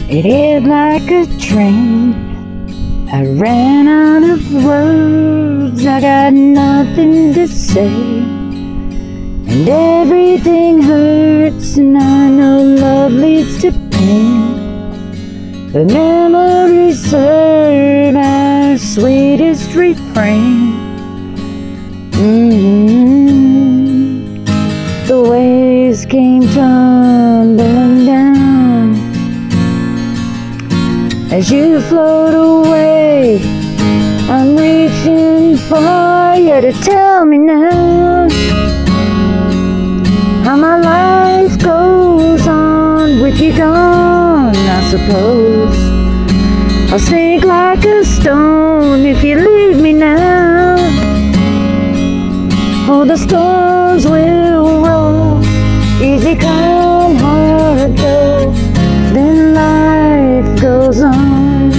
It hit like a train. I ran out of words, I got nothing to say. And everything hurts, and I know love leads to pain. The memories serve our sweetest refrain. The waves came tumbling down as you float away. I'm reaching for you to tell me now how my life goes on with you gone. I suppose I'll sink like a stone if you leave me now. Oh, the storms will roll, easy come, hard go, then life goes on.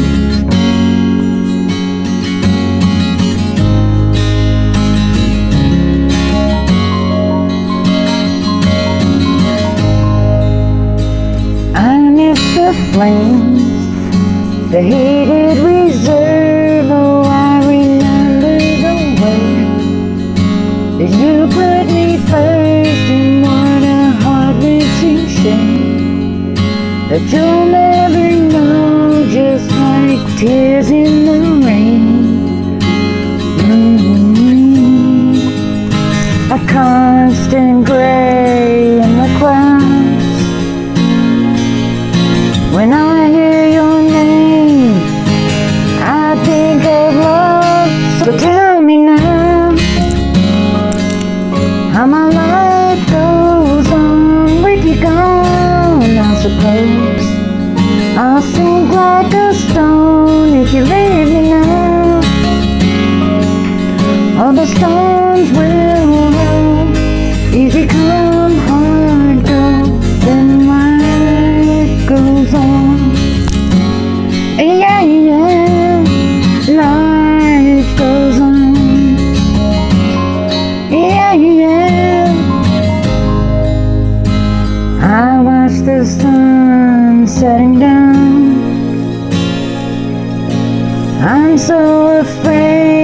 I miss the flames, the heated reserve. Oh, I remember the way that you put me first, and what a heart-wrenching shame that you'll never know, just like tears in the rain. A constant gray in the clouds. When I hear your name, I think of love. So tell me now how my life goes on with you gone. I suppose I'll sink like a stone if you leave me now. All the storms will roll, easy come, hard go, then life goes on. Yeah, yeah, life goes on. Yeah, yeah. I watch the sun setting down. I'm so afraid